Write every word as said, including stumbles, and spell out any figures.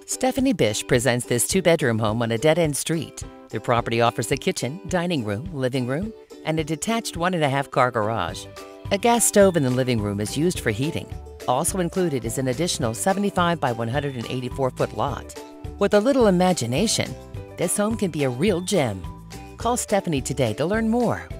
Stephanie Bish presents this two-bedroom home on a dead-end street. The property offers a kitchen, dining room, living room, and a detached one-and-a-half car garage. A gas stove in the living room is used for heating. Also included is an additional seventy-five by one hundred eighty-four foot lot. With a little imagination, this home can be a real gem. Call Stephanie today to learn more.